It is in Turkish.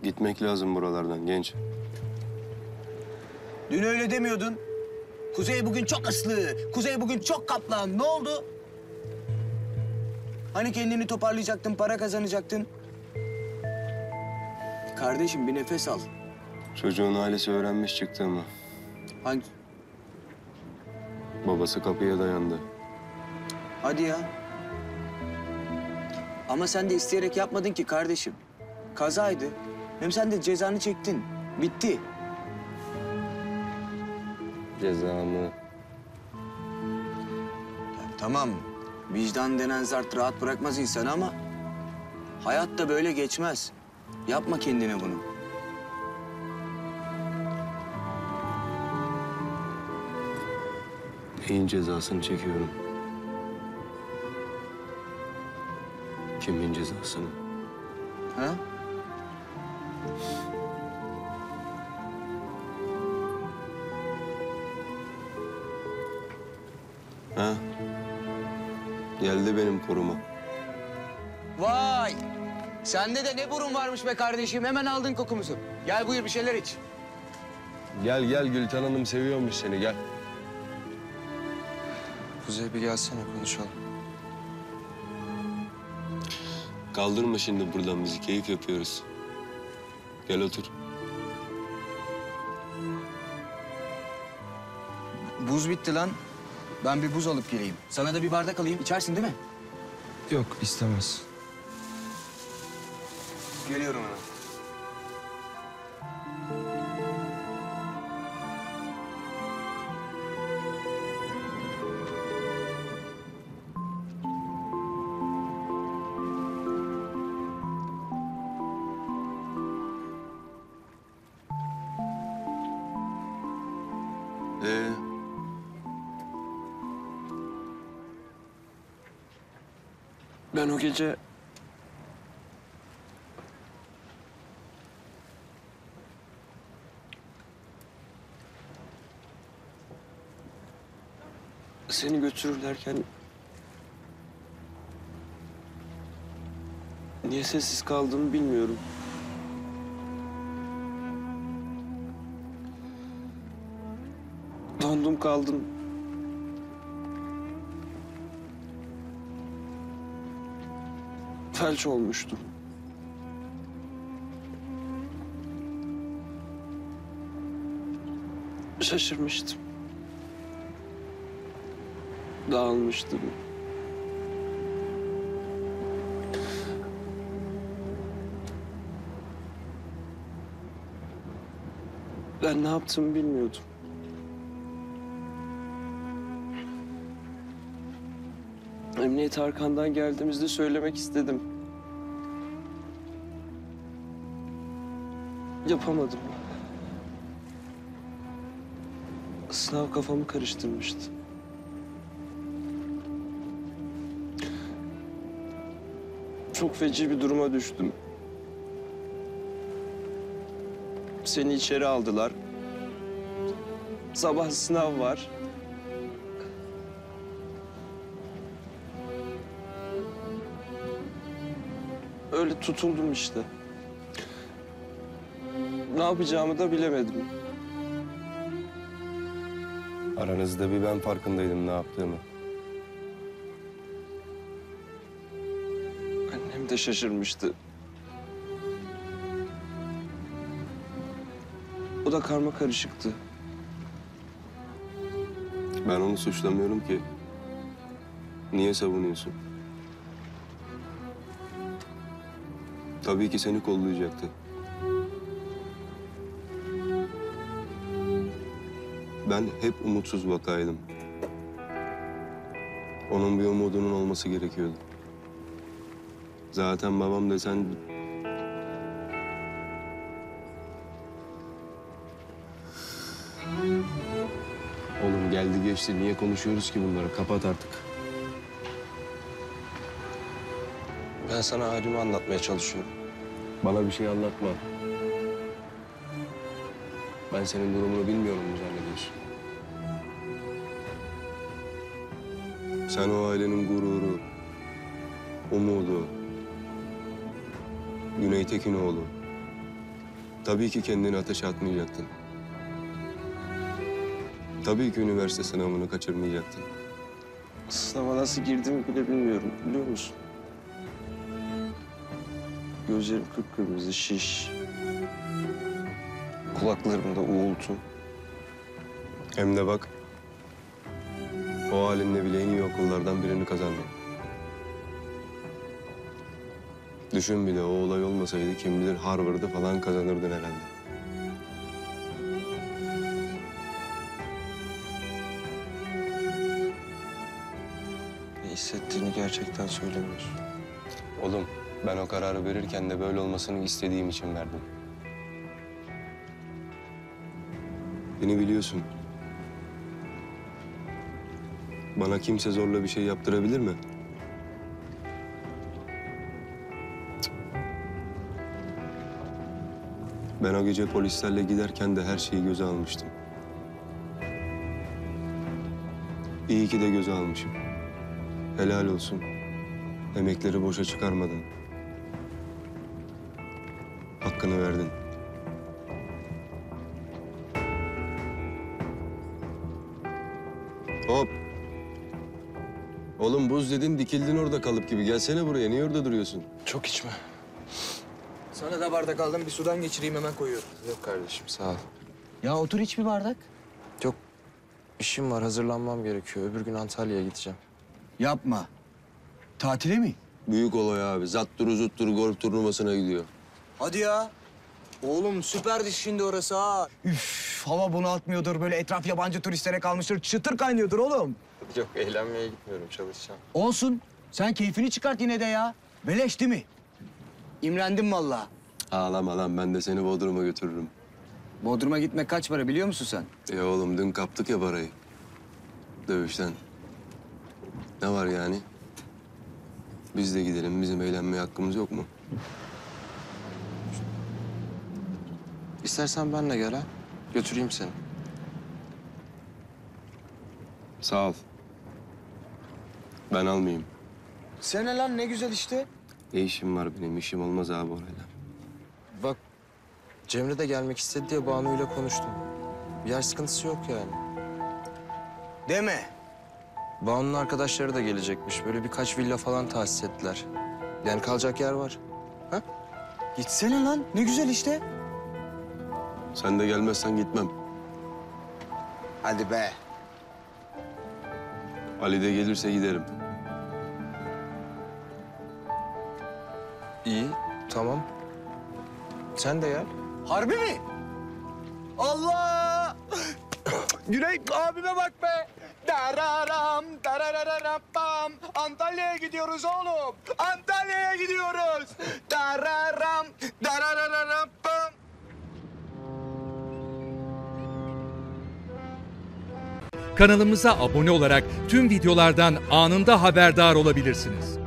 Gitmek lazım buralardan genç. Dün öyle demiyordun. Kuzey bugün çok ıslı, Kuzey bugün çok kaplan. Ne oldu? Hani kendini toparlayacaktın, para kazanacaktın? Kardeşim bir nefes al. Çocuğun ailesi öğrenmiş çıktığımı. Hangi? Babası kapıya dayandı. Hadi ya. Ama sen de isteyerek yapmadın ki kardeşim. Kazaydı. Hem sen de cezanı çektin. Bitti. Cezamı... Ya tamam. Vicdan denen zart rahat bırakmaz insanı ama... hayat da böyle geçmez. Yapma kendine bunu. Neyin cezasını çekiyorum? Kimin cezasını? Ha? Ha? Geldi benim koruma. Vay! Sende de ne burun varmış be kardeşim. Hemen aldın kokumuzu. Gel buyur bir şeyler iç. Gel gel, Gülten Hanım seviyormuş seni, gel. Kuzey bir gelsene konuşalım. Kaldırma şimdi buradan bizi, keyif yapıyoruz. Gel otur. Buz bitti lan. Ben bir buz alıp geleyim. Sana da bir bardak alayım. İçersin değil mi? Yok istemez. Geliyorum hemen. Ee? Ben o gece... Seni götürürlerken... niye sessiz kaldığımı bilmiyorum. Dondum kaldım. Felç olmuştum. Şaşırmıştım. Dağılmıştım. Ben ne yaptığımı bilmiyordum. Emniyet arkandan geldiğimizde söylemek istedim. Yapamadım. Sınav kafamı karıştırmıştı. Çok feci bir duruma düştüm. Seni içeri aldılar. Sabah sınav var. Öyle tutuldum işte. Ne yapacağımı da bilemedim. Aranızda bir ben farkındaydım ne yaptığımı. Annem de şaşırmıştı. O da karma karışıktı. Ben onu suçlamıyorum ki. Niye savunuyorsun? Tabii ki seni kollayacaktı. Ben hep umutsuz vakaydım. Onun bir umudunun olması gerekiyordu. Zaten babam desen... Oğlum geldi geçti. Niye konuşuyoruz ki bunları? Kapat artık. Ben sana halimi anlatmaya çalışıyorum. Bana bir şey anlatma. Ben senin durumunu bilmiyorum mu zannediyorsun? Sen o ailenin gururu, umudu, Güney Tekinoğlu. Tabii ki kendini ateşe atmayacaktın. Tabii ki üniversite sınavını kaçırmayacaktın. Sınava nasıl girdiğimi bile bilmiyorum, biliyor musun? Gözlerim kıpkırmızı, şiş. Kulaklarımda uğultu. Hem de bak, o halinle bile en iyi okullardan birini kazandın. Düşün bir de o olay olmasaydı kim bilir Harvard'ı falan kazanırdın herhalde. Ne hissettiğini gerçekten söylemiyorsun. Oğlum ben o kararı verirken de böyle olmasını istediğim için verdim. Beni biliyorsun. Bana kimse zorla bir şey yaptırabilir mi? Cık. Ben o gece polislerle giderken de her şeyi göze almıştım. İyi ki de göze almışım. Helal olsun. Emekleri boşa çıkarmadın. Hakkını verdin. Hop. Oğlum buz dedin dikildin orada kalıp gibi. Gelsene buraya. Niye orada duruyorsun? Çok içme. Sana da bardak aldım. Bir sudan geçireyim hemen koyuyorum. Yok kardeşim, sağ ol. Ya otur iç bir bardak. Yok, işim var, hazırlanmam gerekiyor. Öbür gün Antalya'ya gideceğim. Yapma. Tatile mi? Büyük olay abi. Zatturu zutturu golf turnuvasına gidiyor. Hadi ya. Oğlum süperdi şimdi orası ha. Üf, hava bunaltmıyordur. Böyle etraf yabancı turistlere kalmıştır. Çıtır kaynıyordur oğlum. Yok, eğlenmeye gitmiyorum, çalışacağım. Olsun. Sen keyfini çıkart yine de ya. Beleş değil mi? İmrendim vallahi. Ağlama lan. Ben de seni Bodrum'a götürürüm. Bodrum'a gitmek kaç para biliyor musun sen? Oğlum dün kaptık ya parayı. Dövüşten. Ne var yani? Biz de gidelim. Bizim eğlenmeye hakkımız yok mu? İstersen benle gel ha. Götüreyim seni. Sağ ol. Ben almayayım. Sene lan ne güzel işte. Ne işim var benim? İşim olmaz abi orayla. Bak, Cemre de gelmek istedi diye Banu'yla konuştum. Bir yer sıkıntısı yok yani. Deme. Banu'nun arkadaşları da gelecekmiş. Böyle birkaç villa falan tahsis ettiler. Yani kalacak yer var. Ha? Gitsene lan ne güzel işte. Sen de gelmezsen gitmem. Hadi be. Ali de gelirse giderim. İyi, tamam. Sen de gel. Harbi mi? Allah! Güney abime bak be. Dararam, dararararam, pam. Antalya'ya gidiyoruz oğlum. Antalya'ya gidiyoruz. Dararam, dararararam, pam. Kanalımıza abone olarak tüm videolardan anında haberdar olabilirsiniz.